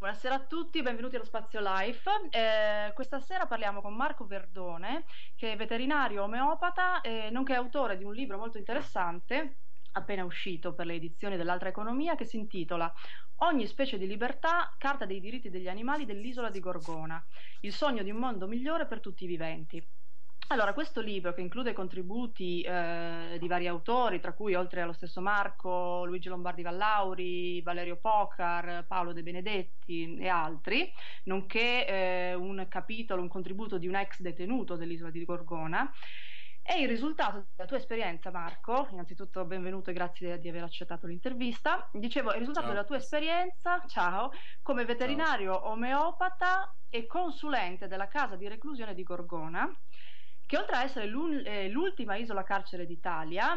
Buonasera a tutti, benvenuti allo Spazio Life. Questa sera parliamo con Marco Verdone, che è veterinario omeopata, nonché autore di un libro molto interessante, appena uscito per le edizioni dell'Altra Economia, che si intitola Ogni specie di libertà, Carta dei diritti degli animali dell'isola di Gorgona, il sogno di un mondo migliore per tutti i viventi. Allora, questo libro, che include contributi di vari autori, tra cui oltre allo stesso Marco, Luigi Lombardi Vallauri, Valerio Pocar, Paolo De Benedetti e altri, nonché un capitolo, un contributo di un ex detenuto dell'isola di Gorgona, è il risultato della tua esperienza, Marco. Innanzitutto benvenuto e grazie di aver accettato l'intervista. Dicevo, è il risultato Ciao. della tua esperienza, ciao, come Ciao. veterinario omeopata e consulente della casa di reclusione di Gorgona, che oltre a essere l'ultima isola carcere d'Italia,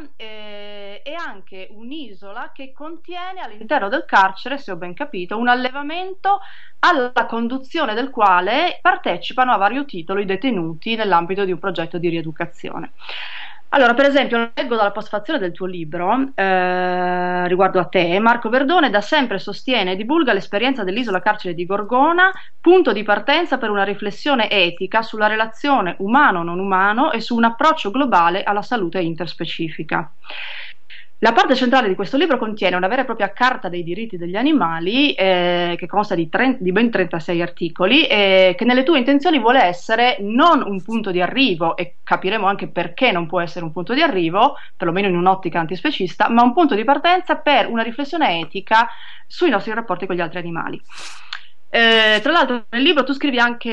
è anche un'isola che contiene all'interno del carcere, se ho ben capito, un allevamento alla conduzione del quale partecipano a vario titolo i detenuti nell'ambito di un progetto di rieducazione. Allora, per esempio, leggo dalla postfazione del tuo libro, riguardo a te: Marco Verdone da sempre sostiene e divulga l'esperienza dell'isola carcere di Gorgona, punto di partenza per una riflessione etica sulla relazione umano-non umano e su un approccio globale alla salute interspecifica. La parte centrale di questo libro contiene una vera e propria carta dei diritti degli animali, che consta di ben 36 articoli, che nelle tue intenzioni vuole essere non un punto di arrivo, e capiremo anche perché non può essere un punto di arrivo, perlomeno in un'ottica antispecista, ma un punto di partenza per una riflessione etica sui nostri rapporti con gli altri animali. Tra l'altro nel libro tu scrivi anche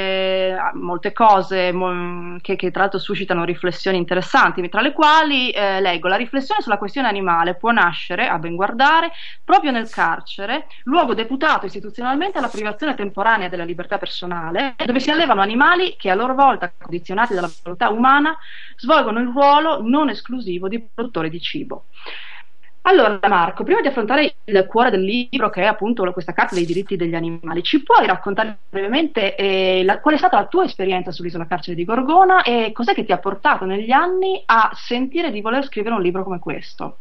molte cose che tra l'altro suscitano riflessioni interessanti, tra le quali leggo: la riflessione sulla questione animale può nascere, a ben guardare, proprio nel carcere, luogo deputato istituzionalmente alla privazione temporanea della libertà personale, dove si allevano animali che a loro volta, condizionati dalla volontà umana, svolgono il ruolo non esclusivo di produttori di cibo. Allora, Marco, prima di affrontare il cuore del libro, che è appunto questa carta dei diritti degli animali, ci puoi raccontare brevemente qual è stata la tua esperienza sull'isola carcere di Gorgona e cos'è che ti ha portato negli anni a sentire di voler scrivere un libro come questo?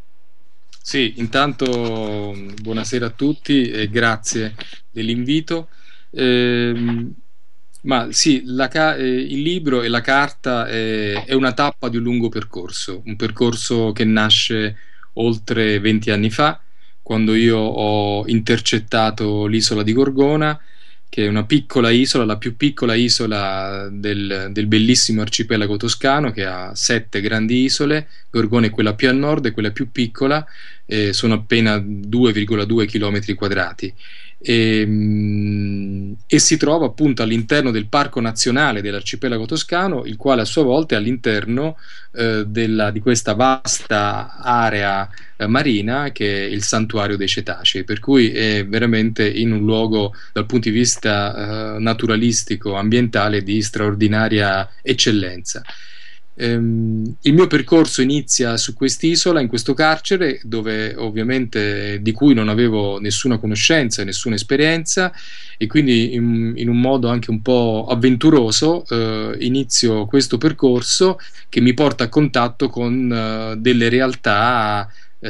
Sì, intanto buonasera a tutti e grazie dell'invito. Ehm, ma sì, il libro e la carta è una tappa di un percorso che nasce oltre 20 anni fa, quando io ho intercettato l'isola di Gorgona, che è una piccola isola, la più piccola isola del bellissimo arcipelago toscano, che ha 7 grandi isole. Gorgona è quella più a nord e quella più piccola, sono appena 2,2 km quadrati. E si trova appunto all'interno del Parco Nazionale dell'Arcipelago Toscano, il quale a sua volta è all'interno di questa vasta area marina, che è il santuario dei cetacei, per cui è veramente in un luogo dal punto di vista naturalistico, ambientale, di straordinaria eccellenza. Il mio percorso inizia su quest'isola, in questo carcere, dove ovviamente di cui non avevo nessuna conoscenza e nessuna esperienza, e quindi in un modo anche un po' avventuroso inizio questo percorso che mi porta a contatto con delle realtà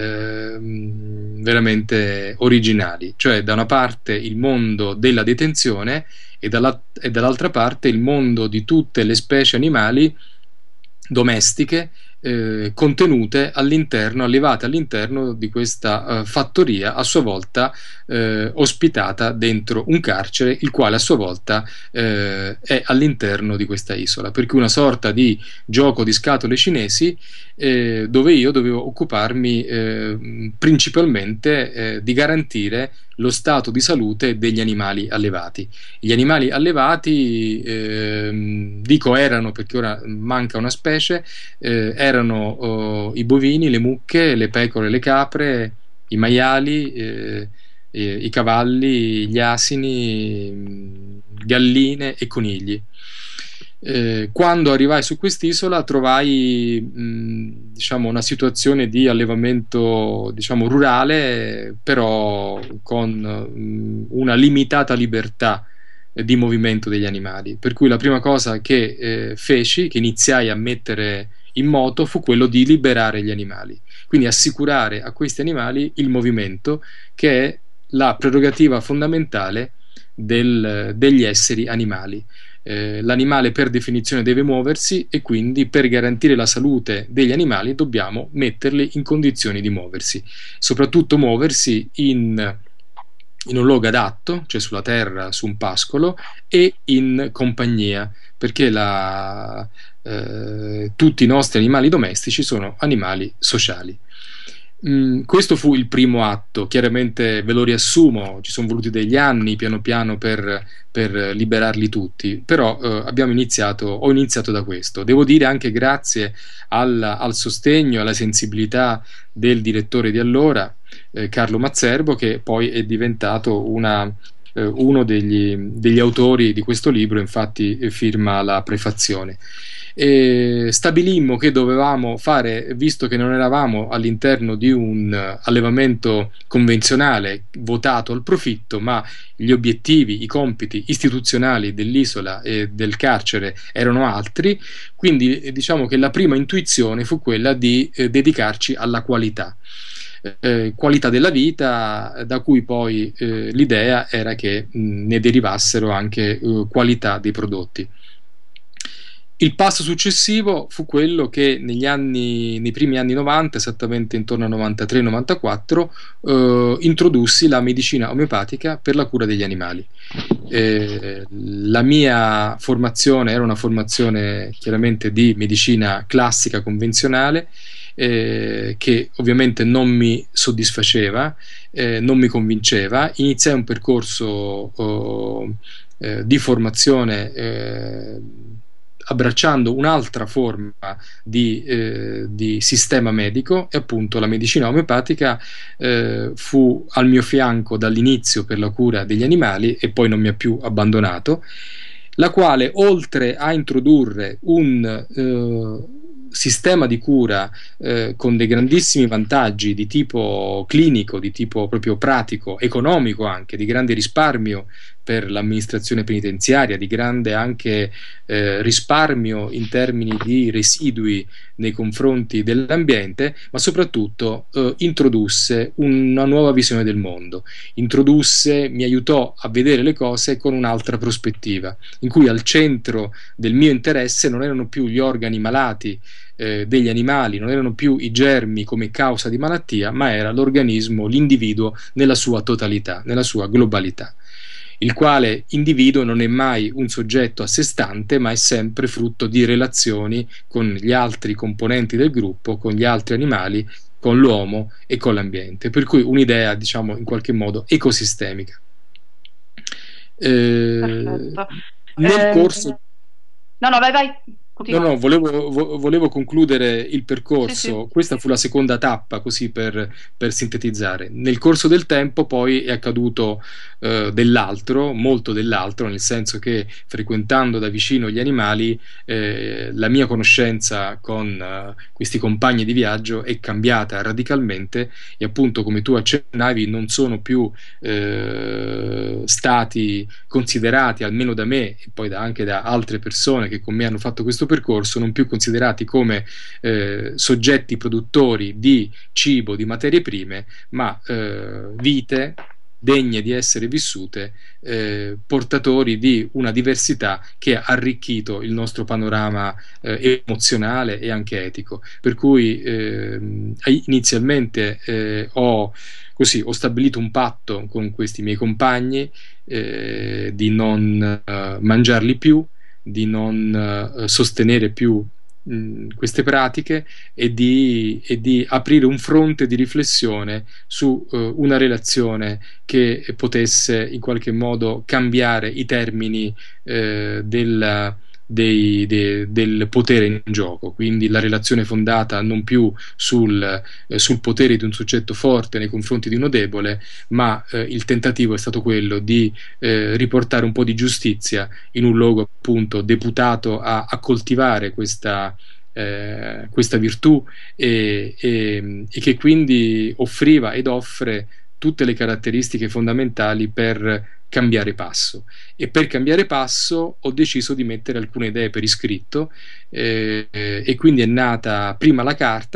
veramente originali, cioè da una parte il mondo della detenzione e dall'altra parte il mondo di tutte le specie animali domestiche contenute all'interno, allevate all'interno di questa fattoria, a sua volta ospitata dentro un carcere, il quale a sua volta è all'interno di questa isola, per cui una sorta di gioco di scatole cinesi, dove io dovevo occuparmi principalmente di garantire lo stato di salute degli animali allevati. Gli animali allevati, dico erano perché ora manca una specie, erano i bovini, le mucche, le pecore, le capre, i maiali, i cavalli, gli asini, galline e conigli. Quando arrivai su quest'isola trovai diciamo una situazione di allevamento, diciamo, rurale, però con una limitata libertà di movimento degli animali, per cui la prima cosa che feci, che iniziai a mettere in moto, fu quello di liberare gli animali, quindi assicurare a questi animali il movimento, che è la prerogativa fondamentale degli esseri animali. L'animale per definizione deve muoversi e quindi per garantire la salute degli animali dobbiamo metterli in condizioni di muoversi, soprattutto muoversi in un luogo adatto, cioè sulla terra, su un pascolo e in compagnia, perché tutti i nostri animali domestici sono animali sociali. Questo fu il primo atto, chiaramente ve lo riassumo, ci sono voluti degli anni piano piano per liberarli tutti, però ho iniziato da questo. Devo dire anche grazie al sostegno, alla sensibilità del direttore di allora, Carlo Mazzerbo, che poi è diventato uno degli autori di questo libro, infatti firma la prefazione. E stabilimmo che dovevamo fare, visto che non eravamo all'interno di un allevamento convenzionale votato al profitto, ma gli obiettivi, i compiti istituzionali dell'isola e del carcere erano altri, quindi diciamo che la prima intuizione fu quella di dedicarci alla qualità. Qualità della vita, da cui poi l'idea era che ne derivassero anche qualità dei prodotti. Il passo successivo fu quello che nei primi anni 90, esattamente intorno al 93-94, introdussi la medicina omeopatica per la cura degli animali. La mia formazione era una formazione chiaramente di medicina classica convenzionale, che ovviamente non mi soddisfaceva, non mi convinceva. Iniziai un percorso di formazione abbracciando un'altra forma di sistema medico, e appunto la medicina omeopatica fu al mio fianco dall'inizio per la cura degli animali e poi non mi ha più abbandonato, la quale, oltre a introdurre un sistema di cura con dei grandissimi vantaggi di tipo clinico, di tipo proprio pratico, economico anche, di grande risparmio per l'amministrazione penitenziaria, di grande anche risparmio in termini di residui nei confronti dell'ambiente, ma soprattutto introdusse una nuova visione del mondo, mi aiutò a vedere le cose con un'altra prospettiva, in cui al centro del mio interesse non erano più gli organi malati degli animali, non erano più i germi come causa di malattia, ma era l'organismo, l'individuo nella sua totalità, nella sua globalità, il quale individuo non è mai un soggetto a sé stante, ma è sempre frutto di relazioni con gli altri componenti del gruppo, con gli altri animali, con l'uomo e con l'ambiente, per cui un'idea, diciamo, in qualche modo ecosistemica. Perfetto. Nel corso... No, vai. No, volevo concludere il percorso. Sì. Questa fu la seconda tappa, così per sintetizzare. Nel corso del tempo poi è accaduto dell'altro, molto dell'altro, nel senso che frequentando da vicino gli animali, la mia conoscenza con questi compagni di viaggio è cambiata radicalmente, e appunto, come tu accennavi, non sono più stati considerati, almeno da me e poi anche da altre persone che con me hanno fatto questo percorso, non più considerati come soggetti produttori di cibo, di materie prime, ma vite degne di essere vissute, portatori di una diversità che ha arricchito il nostro panorama emozionale e anche etico. Per cui inizialmente ho stabilito un patto con questi miei compagni di non mangiarli più, di non sostenere più queste pratiche, e di aprire un fronte di riflessione su una relazione che potesse in qualche modo cambiare i termini del potere in gioco, quindi la relazione fondata non più sul potere di un soggetto forte nei confronti di uno debole, ma il tentativo è stato quello di riportare un po' di giustizia in un luogo appunto deputato a coltivare questa virtù, e che quindi offriva ed offre tutte le caratteristiche fondamentali per cambiare passo. E per cambiare passo ho deciso di mettere alcune idee per iscritto, e quindi è nata prima la carta,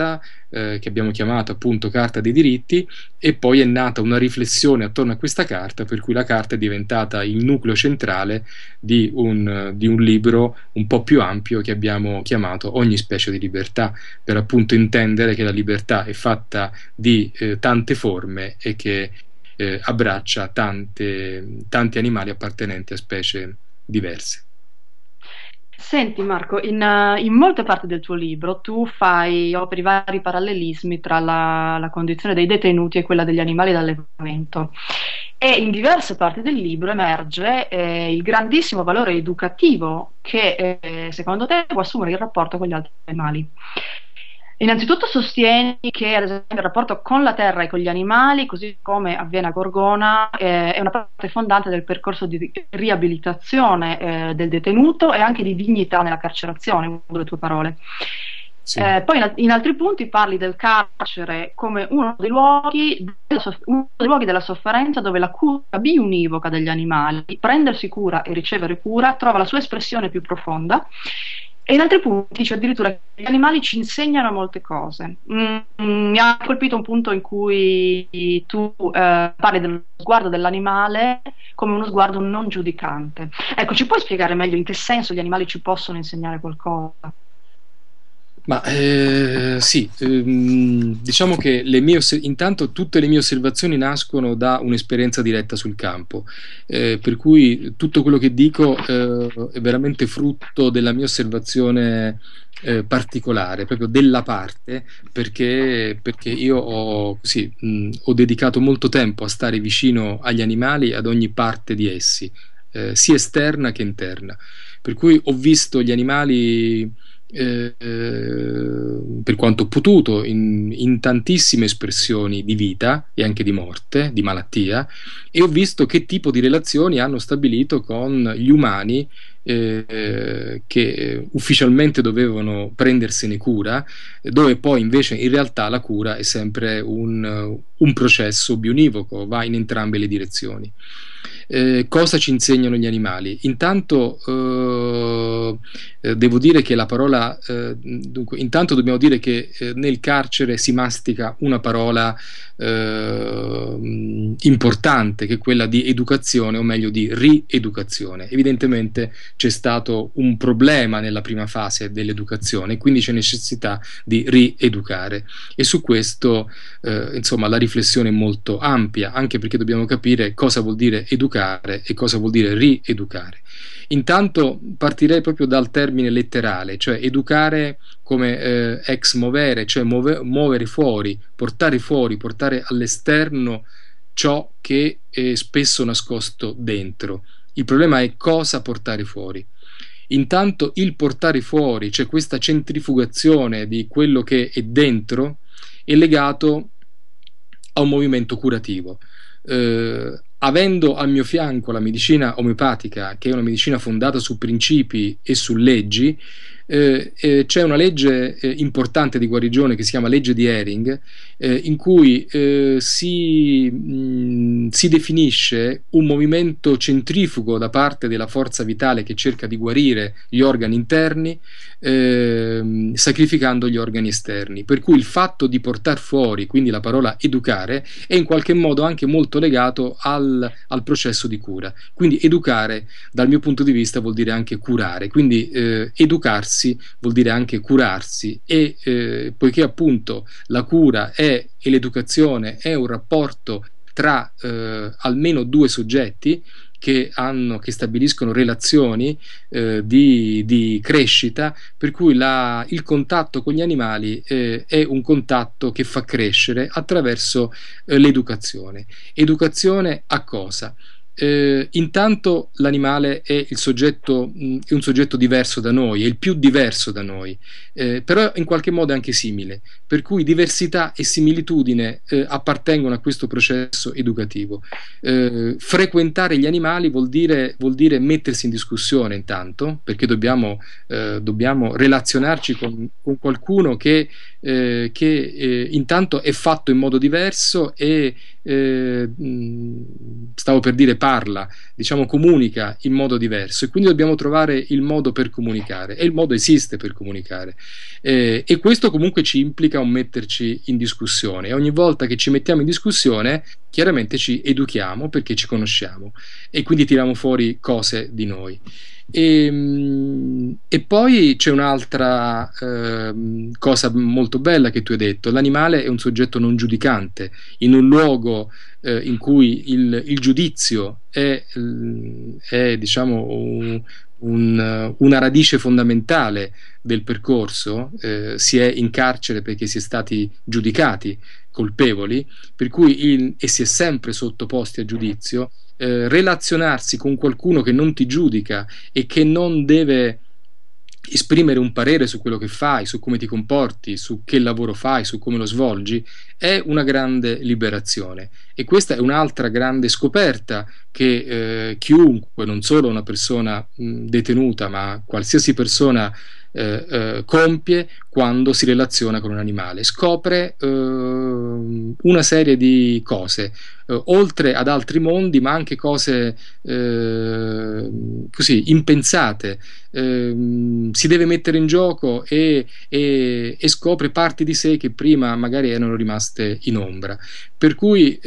che abbiamo chiamato appunto Carta dei diritti, e poi è nata una riflessione attorno a questa carta, per cui la carta è diventata il nucleo centrale di un libro un po' più ampio che abbiamo chiamato Ogni specie di libertà, per appunto intendere che la libertà è fatta di tante forme e che abbraccia tanti animali appartenenti a specie diverse. Senti Marco, in molte parti del tuo libro tu operi vari parallelismi tra la condizione dei detenuti e quella degli animali d'allevamento, e in diverse parti del libro emerge il grandissimo valore educativo che secondo te può assumere il rapporto con gli altri animali. Innanzitutto sostieni che ad esempio il rapporto con la terra e con gli animali, così come avviene a Gorgona, è una parte fondante del percorso di riabilitazione del detenuto e anche di dignità nella carcerazione, con le tue parole. Sì. Poi in altri punti parli del carcere come uno dei luoghi della sofferenza, dove la cura biunivoca degli animali, prendersi cura e ricevere cura, trova la sua espressione più profonda. E in altri punti dice addirittura che gli animali ci insegnano molte cose. Mi ha colpito un punto in cui tu parli dello sguardo dell'animale come uno sguardo non giudicante. Ecco, ci puoi spiegare meglio in che senso gli animali ci possono insegnare qualcosa? Ma sì, diciamo che intanto tutte le mie osservazioni nascono da un'esperienza diretta sul campo, per cui tutto quello che dico è veramente frutto della mia osservazione particolare, proprio della parte, perché io ho dedicato molto tempo a stare vicino agli animali, ad ogni parte di essi, sia esterna che interna. Per cui ho visto gli animali per quanto ho potuto in tantissime espressioni di vita e anche di morte, di malattia, e ho visto che tipo di relazioni hanno stabilito con gli umani che ufficialmente dovevano prendersene cura, dove poi invece in realtà la cura è sempre un processo bionivoco, va in entrambe le direzioni. Cosa ci insegnano gli animali? Intanto devo dire che la parola, dunque, intanto dobbiamo dire che nel carcere si mastica una parola importante, che è quella di educazione, o meglio di rieducazione. Evidentemente c'è stato un problema nella prima fase dell'educazione, quindi c'è necessità di rieducare, e su questo insomma la riflessione è molto ampia, anche perché dobbiamo capire cosa vuol dire educare e cosa vuol dire rieducare. Intanto partirei proprio dal termine letterale, cioè educare come ex movere, cioè muovere fuori, portare all'esterno ciò che è spesso nascosto dentro. Il problema è cosa portare fuori. Intanto il portare fuori, cioè questa centrifugazione di quello che è dentro, è legato a un movimento curativo. Avendo al mio fianco la medicina omeopatica, che è una medicina fondata su principi e su leggi, c'è una legge importante di guarigione che si chiama legge di Hering, in cui si definisce un movimento centrifugo da parte della forza vitale che cerca di guarire gli organi interni, sacrificando gli organi esterni. Per cui il fatto di portare fuori, quindi la parola educare, è in qualche modo anche molto legato al processo di cura. Quindi educare dal mio punto di vista vuol dire anche curare, quindi educarsi vuol dire anche curarsi, e poiché appunto la cura e l'educazione è un rapporto tra almeno due soggetti che stabiliscono relazioni di crescita, per cui il contatto con gli animali è un contatto che fa crescere attraverso l'educazione. Educazione a cosa? Intanto l'animale è un soggetto diverso da noi, è il più diverso da noi, però in qualche modo è anche simile, per cui diversità e similitudine appartengono a questo processo educativo. Frequentare gli animali vuol dire mettersi in discussione, intanto, perché dobbiamo relazionarci con qualcuno che intanto è fatto in modo diverso e stavo per dire parla, diciamo comunica in modo diverso, e quindi dobbiamo trovare il modo per comunicare, e il modo esiste per comunicare, e questo comunque ci implica un metterci in discussione, e ogni volta che ci mettiamo in discussione chiaramente ci educhiamo perché ci conosciamo e quindi tiriamo fuori cose di noi. E poi c'è un'altra cosa molto bella che tu hai detto: l'animale è un soggetto non giudicante, in un luogo in cui il giudizio è, diciamo, una radice fondamentale del percorso. Si è in carcere perché si è stati giudicati colpevoli, per cui e si è sempre sottoposti a giudizio. Relazionarsi con qualcuno che non ti giudica e che non deve esprimere un parere su quello che fai, su come ti comporti, su che lavoro fai, su come lo svolgi, è una grande liberazione, e questa è un'altra grande scoperta che chiunque, non solo una persona detenuta, ma qualsiasi persona compie quando si relaziona con un animale. Scopre una serie di cose, oltre ad altri mondi, ma anche cose così impensate. Si deve mettere in gioco e scopre parti di sé che prima magari erano rimaste in ombra. Per cui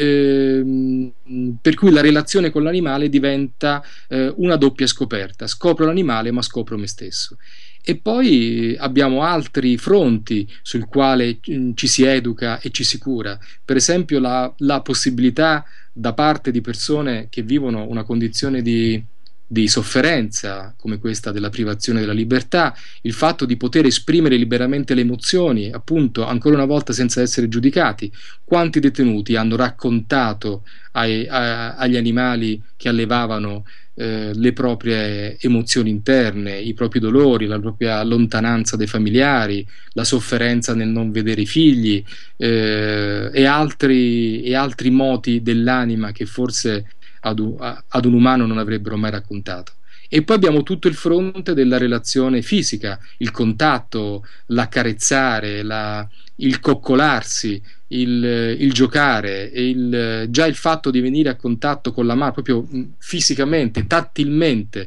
la relazione con l'animale diventa una doppia scoperta: scopro l'animale ma scopro me stesso. E poi abbiamo altri fronti sul quale ci si educa e ci si cura, per esempio la possibilità da parte di persone che vivono una condizione di sofferenza come questa della privazione della libertà, il fatto di poter esprimere liberamente le emozioni, appunto, ancora una volta senza essere giudicati. Quanti detenuti hanno raccontato agli animali che allevavano le proprie emozioni interne, i propri dolori, la propria lontananza dai familiari, la sofferenza nel non vedere i figli, e altri moti dell'anima che forse ad un umano non avrebbero mai raccontato. E poi abbiamo tutto il fronte della relazione fisica, il contatto, l'accarezzare, il coccolarsi, il giocare, già il fatto di venire a contatto con la mano, proprio fisicamente, tattilmente,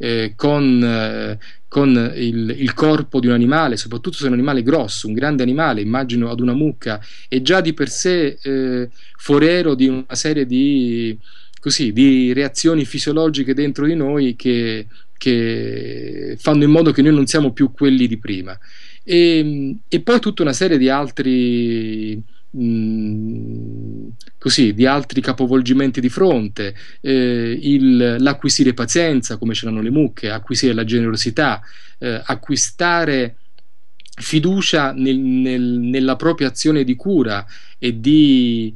con il corpo di un animale, soprattutto se è un animale grosso, un grande animale, immagino ad una mucca, è già di per sé foriero di una serie di reazioni fisiologiche dentro di noi che fanno in modo che noi non siamo più quelli di prima. E poi tutta una serie di altri di altri capovolgimenti di fronte, l'acquisire pazienza come ce l'hanno le mucche, acquisire la generosità, acquistare fiducia nella propria azione di cura e di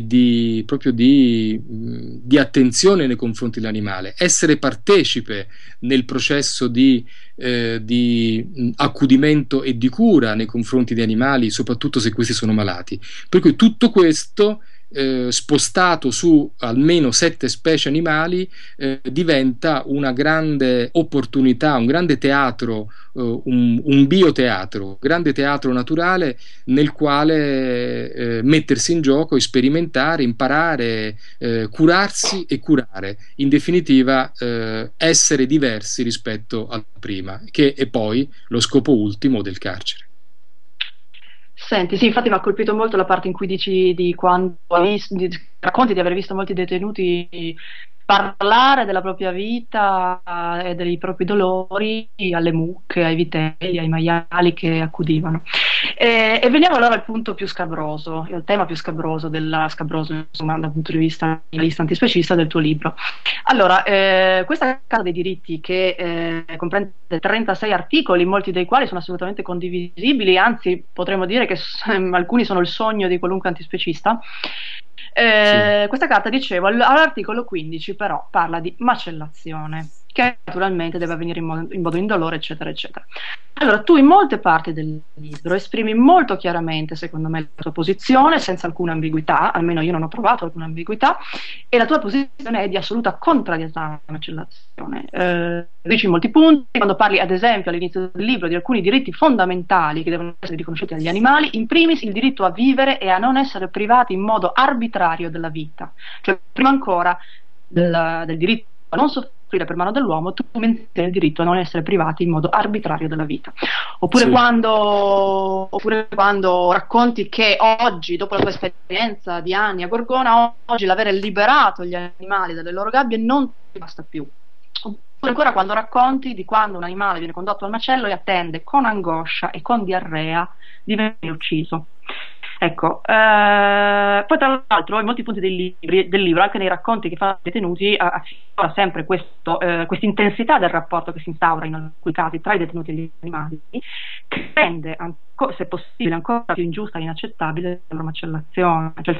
attenzione nei confronti dell'animale, essere partecipe nel processo di accudimento e di cura nei confronti di animali, soprattutto se questi sono malati. Per cui tutto questo spostato su almeno 7 specie animali diventa una grande opportunità, un grande teatro, un bioteatro, un grande teatro naturale nel quale mettersi in gioco, sperimentare, imparare, curarsi e curare, in definitiva essere diversi rispetto a prima, che è poi lo scopo ultimo del carcere. Senti, sì, infatti mi ha colpito molto la parte in cui dici di quando racconti di aver visto molti detenuti parlare della propria vita e dei propri dolori alle mucche, ai vitelli, ai maiali che accudivano. E veniamo allora al punto più scabroso, al tema più scabroso, insomma, dal punto di vista antispecista del tuo libro. Allora, questa Carta dei diritti che comprende 36 articoli, molti dei quali sono assolutamente condivisibili, anzi potremmo dire che alcuni sono il sogno di qualunque antispecista. Sì. Questa carta, dicevo, all'articolo 15 però parla di macellazione, che naturalmente deve avvenire in modo indolore, eccetera, eccetera. Allora, tu in molte parti del libro esprimi molto chiaramente, secondo me, la tua posizione, senza alcuna ambiguità, almeno io non ho trovato alcuna ambiguità, e la tua posizione è di assoluta contrarietà alla macellazione. Dici in molti punti, quando parli ad esempio all'inizio del libro di alcuni diritti fondamentali che devono essere riconosciuti agli animali, in primis il diritto a vivere e a non essere privati in modo arbitrario della vita, cioè prima ancora del diritto a non soffrire per mano dell'uomo, tu menzioni il diritto a non essere privati in modo arbitrario della vita. Oppure, sì, oppure quando racconti che oggi, dopo la tua esperienza di anni a Gorgona, oggi l'avere liberato gli animali dalle loro gabbie non ti basta più. Oppure ancora quando racconti di quando un animale viene condotto al macello e attende con angoscia e con diarrea di venire ucciso. Ecco, poi tra l'altro in molti punti del libro, anche nei racconti che fanno i detenuti, affiora sempre questa intensità del rapporto che si instaura in alcuni casi tra i detenuti e gli animali, che rende, se possibile, ancora più ingiusta e inaccettabile la loro macellazione. Cioè,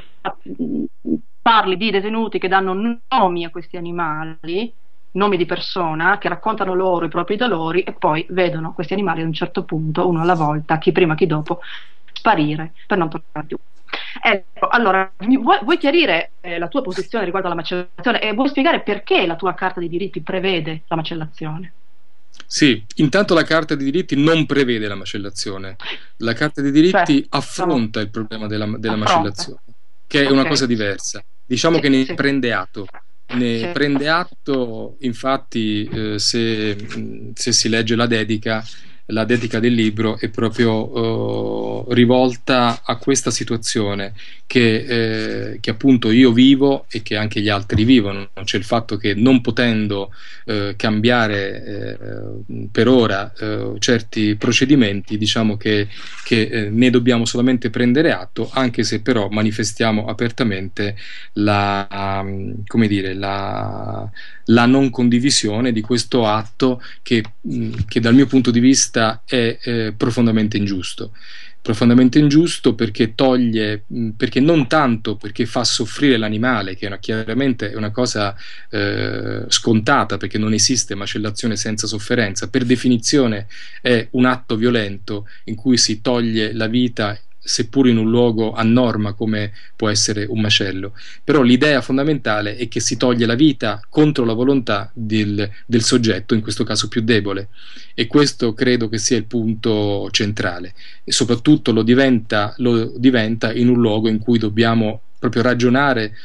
parli di detenuti che danno nomi a questi animali, nomi di persona, che raccontano loro i propri dolori e poi vedono questi animali ad un certo punto, uno alla volta, chi prima chi dopo, sparire per non tornare più. Ecco, allora, vuoi chiarire la tua posizione riguardo alla macellazione e vuoi spiegare perché la tua Carta dei diritti prevede la macellazione? sì. Intanto la Carta dei diritti non prevede la macellazione. La Carta dei diritti Cioè, affronta il problema della affronta. macellazione, che è una cosa Ok. diversa. Diciamo Sì, che ne sì, prende atto. Ne sì. prende atto, infatti, se si legge la dedica del libro è proprio rivolta a questa situazione che appunto io vivo e che anche gli altri vivono. C'è il fatto che non potendo cambiare per ora certi procedimenti, diciamo che ne dobbiamo solamente prendere atto, anche se però manifestiamo apertamente come dire, la non condivisione di questo atto che dal mio punto di vista è profondamente ingiusto. Profondamente ingiusto perché toglie, perché non tanto perché fa soffrire l'animale, che chiaramente è una cosa scontata, perché non esiste macellazione senza sofferenza, per definizione è un atto violento in cui si toglie la vita, seppur in un luogo a norma come può essere un macello. Però l'idea fondamentale è che si toglie la vita contro la volontà del soggetto, in questo caso più debole, e questo credo che sia il punto centrale, e soprattutto lo diventa in un luogo in cui dobbiamo proprio ragionare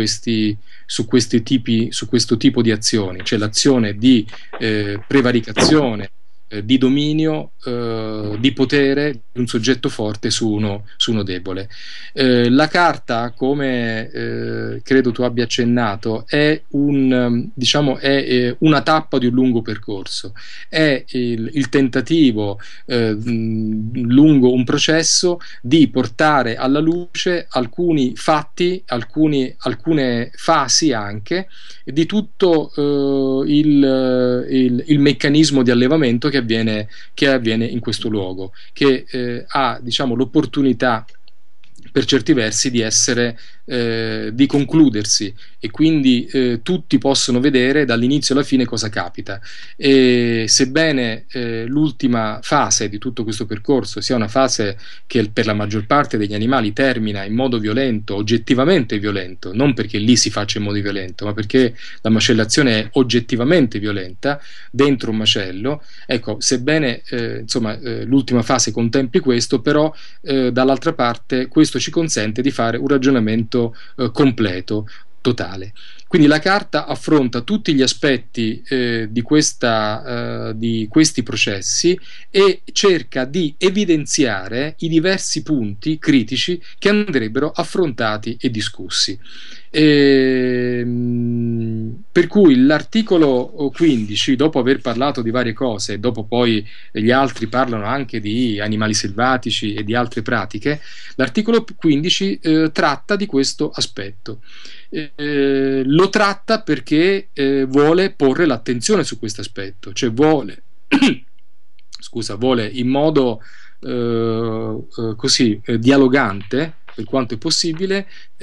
su questo tipo di azioni, cioè l'azione di prevaricazione, di dominio, di potere di un soggetto forte su uno debole. La carta, come credo tu abbia accennato, è diciamo, è una tappa di un lungo percorso, è il tentativo lungo un processo di portare alla luce alcuni fatti, alcune fasi anche di tutto il meccanismo di allevamento che avviene in questo luogo, che ha, diciamo, l'opportunità per certi versi di concludersi, e quindi tutti possono vedere dall'inizio alla fine cosa capita. E sebbene l'ultima fase di tutto questo percorso sia una fase che per la maggior parte degli animali termina in modo violento, oggettivamente violento, non perché lì si faccia in modo violento, ma perché la macellazione è oggettivamente violenta dentro un macello, ecco, sebbene insomma, l'ultima fase contempli questo, però dall'altra parte questo ci consente di fare un ragionamento completo, totale. Quindi la carta affronta tutti gli aspetti di questi processi e cerca di evidenziare i diversi punti critici che andrebbero affrontati e discussi. Per cui l'articolo 15, dopo aver parlato di varie cose, dopo poi gli altri parlano anche di animali selvatici e di altre pratiche, l'articolo 15 tratta di questo aspetto. Lo tratta perché vuole porre l'attenzione su questo aspetto, cioè vuole in modo così dialogante, per quanto è possibile,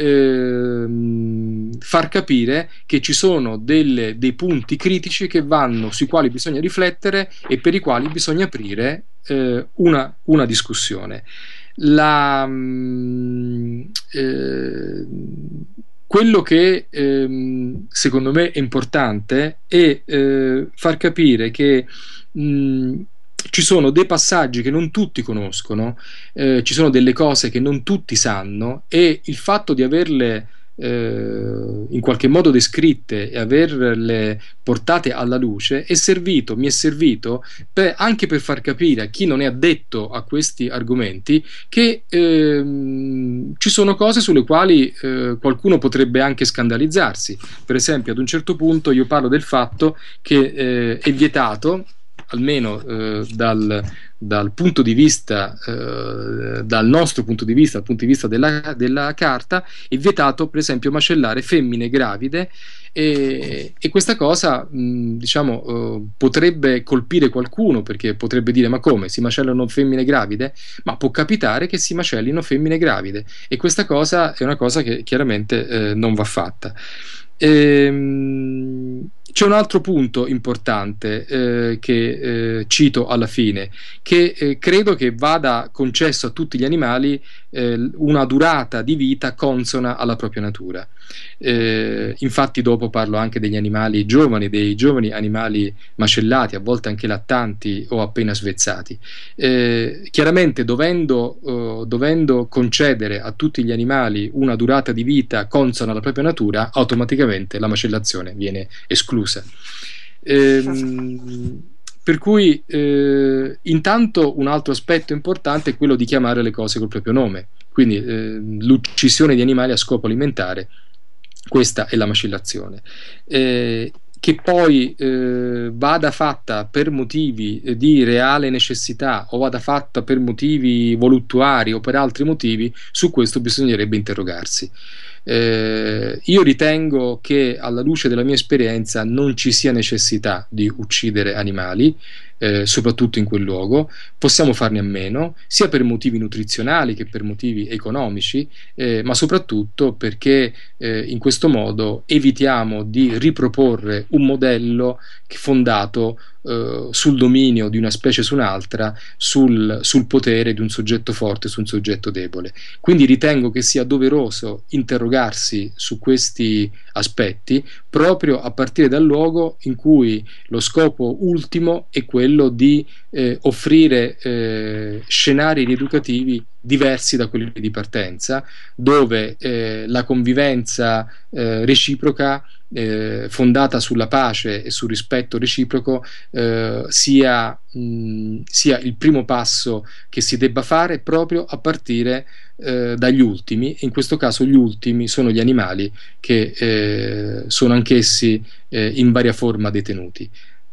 far capire che ci sono dei punti critici sui quali bisogna riflettere e per i quali bisogna aprire una discussione. Quello che secondo me è importante è far capire che ci sono dei passaggi che non tutti conoscono, ci sono delle cose che non tutti sanno, e il fatto di averle in qualche modo descritte e averle portate alla luce mi è servito anche per far capire a chi non è addetto a questi argomenti che ci sono cose sulle quali qualcuno potrebbe anche scandalizzarsi. Per esempio, ad un certo punto io parlo del fatto che è vietato, almeno dal punto di vista, dal nostro punto di vista, dal punto di vista della carta, è vietato per esempio macellare femmine gravide, e questa cosa diciamo potrebbe colpire qualcuno, perché potrebbe dire: ma come, si macellano femmine gravide? Ma può capitare che si macellino femmine gravide, e questa cosa è una cosa che chiaramente non va fatta. C'è un altro punto importante che cito alla fine, che credo che vada concesso a tutti gli animali una durata di vita consona alla propria natura. Infatti dopo parlo anche degli animali giovani, dei giovani animali macellati, a volte anche lattanti o appena svezzati. Chiaramente dovendo concedere a tutti gli animali una durata di vita consona alla propria natura, automaticamente la macellazione viene esclusa. Per cui intanto un altro aspetto importante è quello di chiamare le cose col proprio nome, quindi l'uccisione di animali a scopo alimentare, questa è la macellazione. Che poi vada fatta per motivi di reale necessità o vada fatta per motivi voluttuari o per altri motivi, su questo bisognerebbe interrogarsi. Io ritengo che, alla luce della mia esperienza, non ci sia necessità di uccidere animali, soprattutto in quel luogo. Possiamo farne a meno, sia per motivi nutrizionali che per motivi economici, ma soprattutto perché in questo modo evitiamo di riproporre un modello fondato sul dominio di una specie su un'altra, sul potere di un soggetto forte su un soggetto debole. Quindi ritengo che sia doveroso interrogarsi su questi aspetti, proprio a partire dal luogo in cui lo scopo ultimo è quello di offrire scenari rieducativi diversi da quelli di partenza, dove la convivenza reciproca, fondata sulla pace e sul rispetto reciproco, sia il primo passo che si debba fare, proprio a partire dagli ultimi, e in questo caso gli ultimi sono gli animali, che sono anch'essi in varia forma detenuti.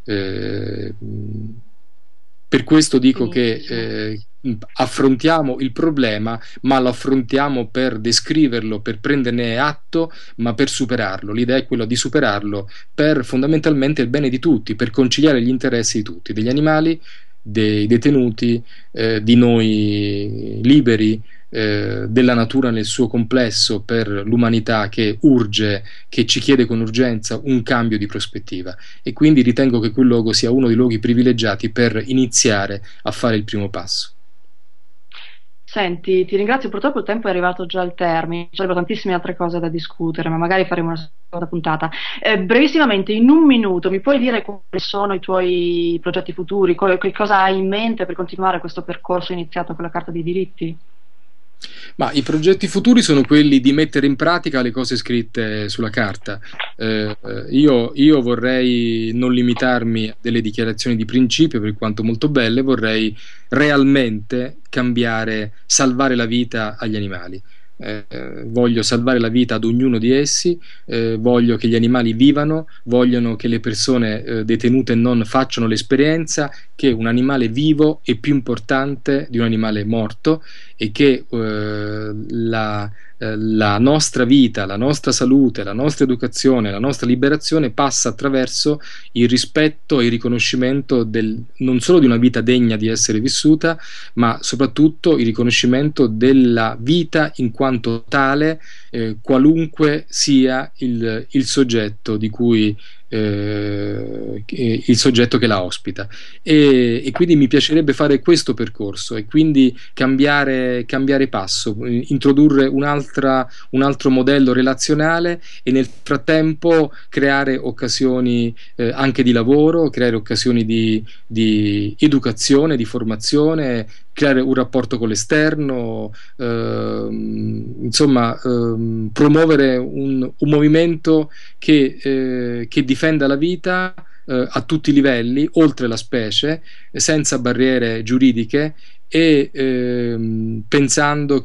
Per questo dico che affrontiamo il problema, ma lo affrontiamo per descriverlo, per prenderne atto, ma per superarlo. L'idea è quella di superarlo per fondamentalmente il bene di tutti, per conciliare gli interessi di tutti, degli animali, dei detenuti, di noi liberi, della natura nel suo complesso, per l'umanità che urge, che ci chiede con urgenza un cambio di prospettiva. E quindi ritengo che quel luogo sia uno dei luoghi privilegiati per iniziare a fare il primo passo. Senti, ti ringrazio, purtroppo il tempo è arrivato già al termine, ci sarebbero tantissime altre cose da discutere, ma magari faremo una seconda puntata. Brevissimamente, in un minuto, mi puoi dire quali sono i tuoi progetti futuri, che cosa hai in mente per continuare questo percorso iniziato con la Carta dei diritti? Ma i progetti futuri sono quelli di mettere in pratica le cose scritte sulla carta. Io vorrei non limitarmi a delle dichiarazioni di principio, per quanto molto belle, vorrei realmente cambiare, salvare la vita agli animali. Voglio salvare la vita ad ognuno di essi, voglio che gli animali vivano, vogliono che le persone detenute non facciano l'esperienza che un animale vivo è più importante di un animale morto, e che la nostra vita, la nostra salute, la nostra educazione, la nostra liberazione passa attraverso il rispetto e il riconoscimento non solo di una vita degna di essere vissuta, ma soprattutto il riconoscimento della vita in quanto tale, qualunque sia il soggetto di cui il soggetto che la ospita, e quindi mi piacerebbe fare questo percorso e quindi cambiare passo, introdurre un altro modello relazionale, e nel frattempo creare occasioni anche di lavoro, creare occasioni di educazione, di formazione, creare un rapporto con l'esterno, insomma, promuovere un movimento che difenda la vita a tutti i livelli, oltre la specie, senza barriere giuridiche e pensando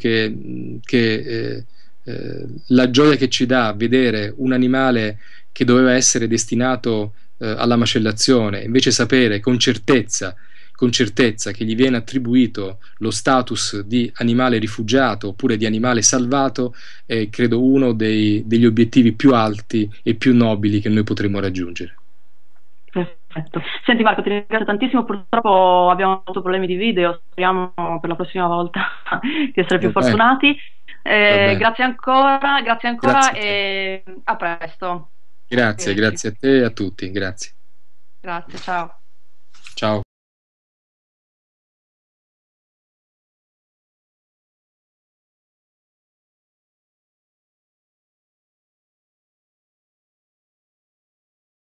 che la gioia che ci dà vedere un animale che doveva essere destinato alla macellazione, invece sapere con certezza che gli viene attribuito lo status di animale rifugiato oppure di animale salvato, è credo uno degli obiettivi più alti e più nobili che noi potremo raggiungere. Perfetto. Senti Marco, ti ringrazio tantissimo, purtroppo abbiamo avuto problemi di video, speriamo per la prossima volta di essere più Va bene, fortunati. va bene. Grazie ancora Grazie a te. e a presto. Grazie, Arrivederci. grazie a te e a tutti. Grazie. Grazie, ciao. Ciao.